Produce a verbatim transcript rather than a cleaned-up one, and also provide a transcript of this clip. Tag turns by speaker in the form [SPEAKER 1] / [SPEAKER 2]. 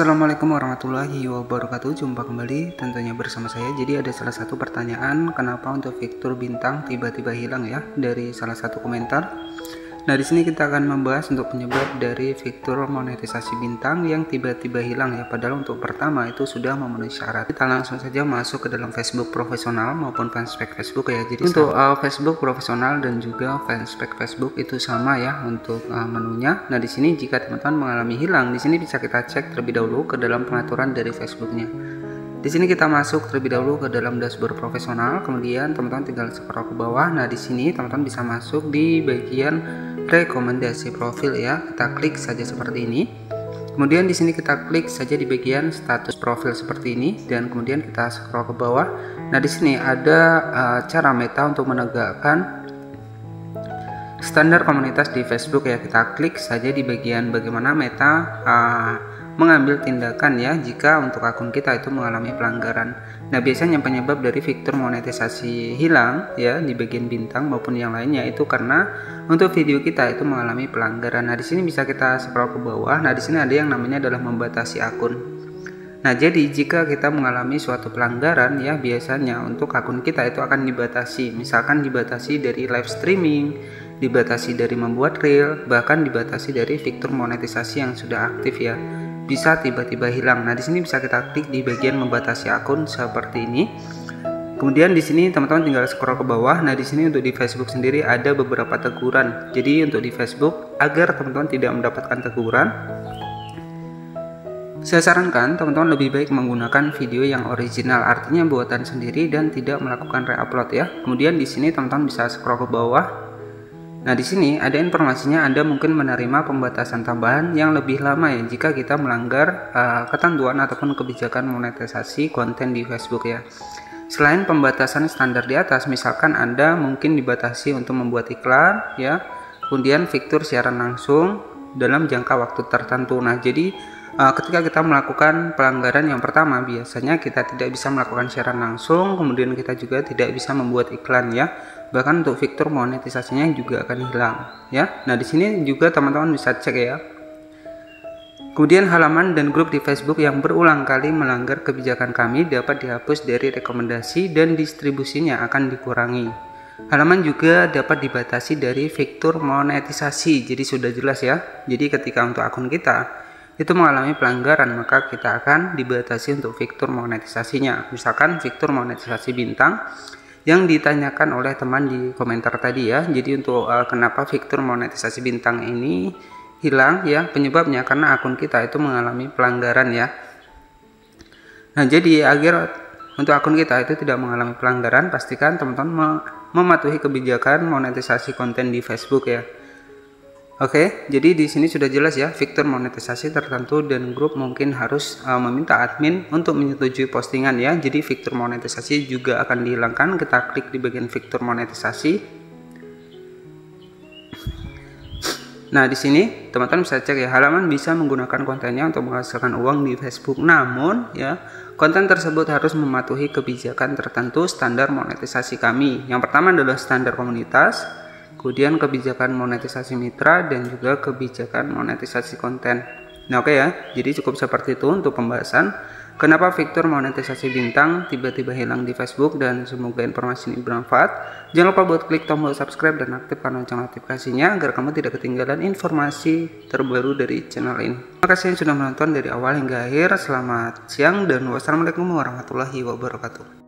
[SPEAKER 1] Assalamualaikum warahmatullahi wabarakatuh. Jumpa kembali tentunya bersama saya. Jadi ada salah satu pertanyaan, kenapa untuk fitur bintang tiba-tiba hilang ya, dari salah satu komentar. Nah, di sini kita akan membahas untuk penyebab dari fitur monetisasi bintang yang tiba-tiba hilang ya. Padahal untuk pertama itu sudah memenuhi syarat. Kita langsung saja masuk ke dalam Facebook profesional maupun fanspage Facebook ya. Jadi untuk uh, Facebook profesional dan juga fanspage Facebook itu sama ya untuk uh, menunya. Nah, di sini jika teman-teman mengalami hilang, di sini bisa kita cek terlebih dahulu ke dalam pengaturan dari Facebooknya. Di sini kita masuk terlebih dahulu ke dalam dashboard profesional, kemudian teman-teman tinggal scroll ke bawah. Nah, di sini teman-teman bisa masuk di bagian rekomendasi profil ya. Kita klik saja seperti ini. Kemudian di sini kita klik saja di bagian status profil seperti ini dan kemudian kita scroll ke bawah. Nah, di sini ada uh, cara Meta untuk menegakkan standar komunitas di Facebook ya. Kita klik saja di bagian bagaimana Meta uh, mengambil tindakan ya jika untuk akun kita itu mengalami pelanggaran. Nah, biasanya penyebab dari fitur monetisasi hilang ya di bagian bintang maupun yang lainnya itu karena untuk video kita itu mengalami pelanggaran. Nah, di sini bisa kita scroll ke bawah. Nah, di sini ada yang namanya adalah membatasi akun. Nah, jadi jika kita mengalami suatu pelanggaran ya, biasanya untuk akun kita itu akan dibatasi. Misalkan dibatasi dari live streaming, dibatasi dari membuat reel, bahkan dibatasi dari fitur monetisasi yang sudah aktif ya. Bisa tiba-tiba hilang. Nah, di sini bisa kita klik di bagian membatasi akun seperti ini. Kemudian di sini teman-teman tinggal scroll ke bawah. Nah, di sini untuk di Facebook sendiri ada beberapa teguran. Jadi untuk di Facebook agar teman-teman tidak mendapatkan teguran, saya sarankan teman-teman lebih baik menggunakan video yang original, artinya buatan sendiri dan tidak melakukan re-upload ya. Kemudian di sini teman-teman bisa scroll ke bawah. Nah, di sini ada informasinya Anda mungkin menerima pembatasan tambahan yang lebih lama ya jika kita melanggar uh, ketentuan ataupun kebijakan monetisasi konten di Facebook ya. Selain pembatasan standar di atas, misalkan Anda mungkin dibatasi untuk membuat iklan ya, kemudian fitur siaran langsung dalam jangka waktu tertentu. Nah, jadi uh, ketika kita melakukan pelanggaran yang pertama, biasanya kita tidak bisa melakukan siaran langsung, kemudian kita juga tidak bisa membuat iklan ya. Bahkan untuk fitur monetisasinya juga akan hilang ya. Nah, di sini juga teman-teman bisa cek ya. Kemudian halaman dan grup di Facebook yang berulang kali melanggar kebijakan kami dapat dihapus dari rekomendasi dan distribusinya akan dikurangi. Halaman juga dapat dibatasi dari fitur monetisasi. Jadi sudah jelas ya. Jadi ketika untuk akun kita itu mengalami pelanggaran, maka kita akan dibatasi untuk fitur monetisasinya. Misalkan fitur monetisasi bintang yang ditanyakan oleh teman di komentar tadi ya. Jadi untuk uh, kenapa fitur monetisasi bintang ini hilang ya, penyebabnya karena akun kita itu mengalami pelanggaran ya. Nah, jadi agar untuk akun kita itu tidak mengalami pelanggaran, pastikan teman-teman mematuhi kebijakan monetisasi konten di Facebook ya. Oke, jadi di sini sudah jelas ya, fitur monetisasi tertentu dan grup mungkin harus uh, meminta admin untuk menyetujui postingan ya. Jadi fitur monetisasi juga akan dihilangkan. Kita klik di bagian fitur monetisasi. Nah, di sini teman-teman bisa cek ya, halaman bisa menggunakan kontennya untuk menghasilkan uang di Facebook. Namun ya, konten tersebut harus mematuhi kebijakan tertentu standar monetisasi kami. Yang pertama adalah standar komunitas, kemudian kebijakan monetisasi mitra dan juga kebijakan monetisasi konten. Nah, oke ya, jadi cukup seperti itu untuk pembahasan kenapa fitur monetisasi bintang tiba-tiba hilang di Facebook, dan semoga informasi ini bermanfaat. Jangan lupa buat klik tombol subscribe dan aktifkan lonceng notifikasinya agar kamu tidak ketinggalan informasi terbaru dari channel ini. Terima kasih yang sudah menonton dari awal hingga akhir. Selamat siang dan wassalamualaikum warahmatullahi wabarakatuh.